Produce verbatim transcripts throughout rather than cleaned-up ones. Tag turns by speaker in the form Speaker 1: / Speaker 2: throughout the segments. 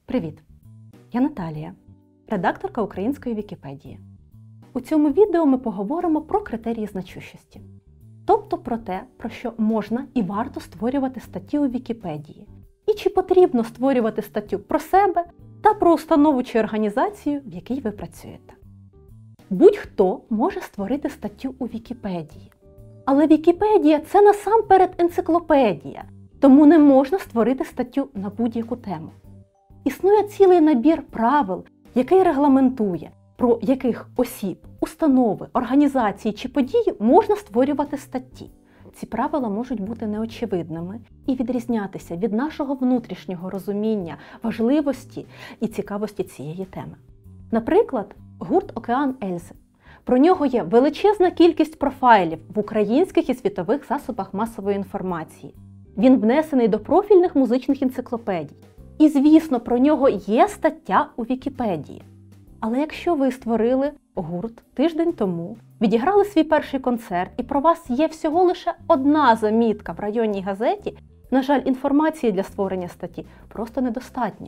Speaker 1: Привіт! Я Наталія, редакторка Української Вікіпедії. У цьому відео ми поговоримо про критерії значущості. Тобто про те, про що можна і варто створювати статті у Вікіпедії. І чи потрібно створювати статтю про себе та про установу чи організацію, в якій ви працюєте. Будь-хто може створити статтю у Вікіпедії. Але Вікіпедія – це насамперед енциклопедія, тому не можна створити статтю на будь-яку тему. Існує цілий набір правил, який регламентує, про яких осіб, установи, організації чи події можна створювати статті. Ці правила можуть бути неочевидними і відрізнятися від нашого внутрішнього розуміння важливості і цікавості цієї теми. Наприклад, гурт «Океан Ельзи». Про нього є величезна кількість профайлів в українських і світових засобах масової інформації. Він внесений до профільних музичних енциклопедій. І, звісно, про нього є стаття у Вікіпедії. Але якщо ви створили гурт тиждень тому, відіграли свій перший концерт і про вас є всього лише одна замітка в районній газеті, на жаль, інформації для створення статті просто недостатньо.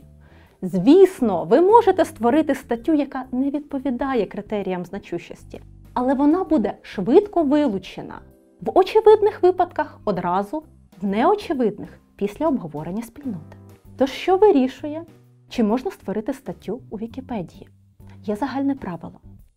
Speaker 1: Звісно, ви можете створити статтю, яка не відповідає критеріям значущості, але вона буде швидко вилучена. В очевидних випадках одразу, в неочевидних після обговорення спільноти. Тож що вирішує, чи можна створити статтю у Вікіпедії? Є загальне правило.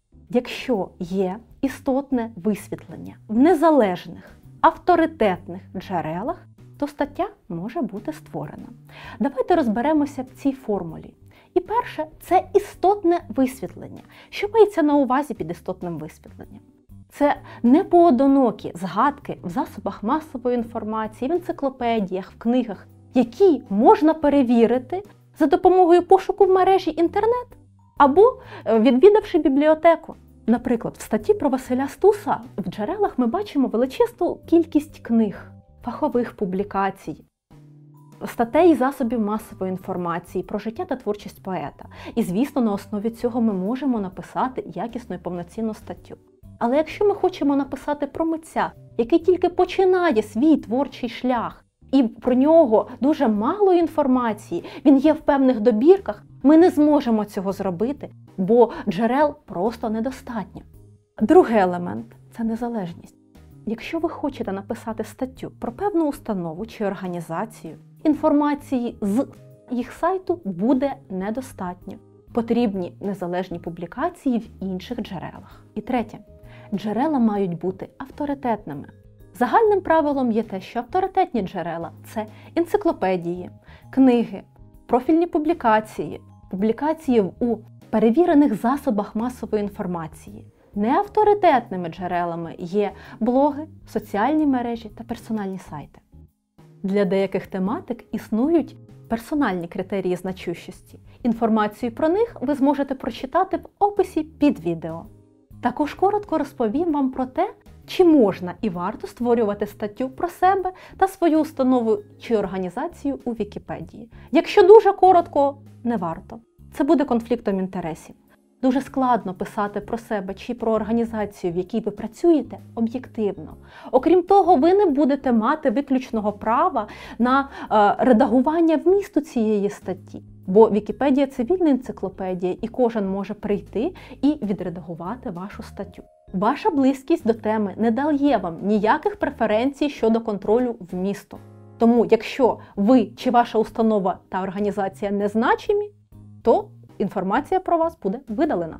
Speaker 1: Якщо є істотне висвітлення в незалежних, авторитетних джерелах, то стаття може бути створена. Давайте розберемося в цій формулі. І перше – це істотне висвітлення. Що мається на увазі під істотним висвітленням? Це непоодинокі згадки в засобах масової інформації, в енциклопедіях, в книгах, які можна перевірити за допомогою пошуку в мережі інтернет або відвідавши бібліотеку. Наприклад, в статті про Василя Стуса в джерелах ми бачимо величезну кількість книг, фахових публікацій, статей і засобів масової інформації про життя та творчість поета. І, звісно, на основі цього ми можемо написати якісну і повноцінну статтю. Але якщо ми хочемо написати про митця, який тільки починає свій творчий шлях, і про нього дуже мало інформації, він є в певних добірках, ми не зможемо цього зробити, бо джерел просто недостатньо. Другий елемент – це незалежність. Якщо ви хочете написати статтю про певну установу чи організацію, інформації з їх сайту буде недостатньо. Потрібні незалежні публікації в інших джерелах. І третє. Джерела мають бути авторитетними. Загальним правилом є те, що авторитетні джерела – це енциклопедії, книги, профільні публікації, публікації у перевірених засобах масової інформації. Неавторитетними джерелами є блоги, соціальні мережі та персональні сайти. Для деяких тематик існують персональні критерії значущості. Інформацію про них ви зможете прочитати в описі під відео. Також коротко розповім вам про те, чи можна і варто створювати статтю про себе та свою установу чи організацію у Вікіпедії. Якщо дуже коротко, не варто. Це буде конфліктом інтересів. Дуже складно писати про себе чи про організацію, в якій ви працюєте, об'єктивно. Окрім того, ви не будете мати виключного права на е, редагування вмісту цієї статті. Бо Вікіпедія – це вільна енциклопедія, і кожен може прийти і відредагувати вашу статтю. Ваша близькість до теми не дає вам ніяких преференцій щодо контролю вмісту. Тому, якщо ви чи ваша установа та організація незначимі, то інформація про вас буде видалена.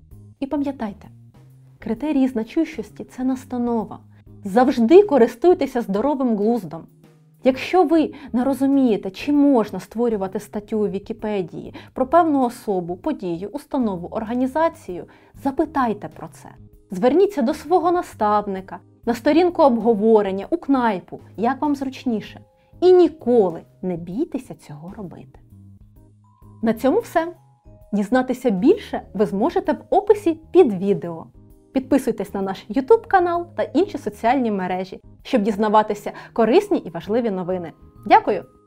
Speaker 1: І пам'ятайте, критерії значущості – це настанова. Завжди користуйтеся здоровим глуздом. Якщо ви не розумієте, чи можна створювати статтю у Вікіпедії про певну особу, подію, установу, організацію, запитайте про це. Зверніться до свого наставника, на сторінку обговорення, у кнайпу, як вам зручніше. І ніколи не бійтеся цього робити. На цьому все. Дізнатися більше ви зможете в описі під відео. Підписуйтесь на наш ютуб канал та інші соціальні мережі, щоб дізнаватися корисні і важливі новини. Дякую!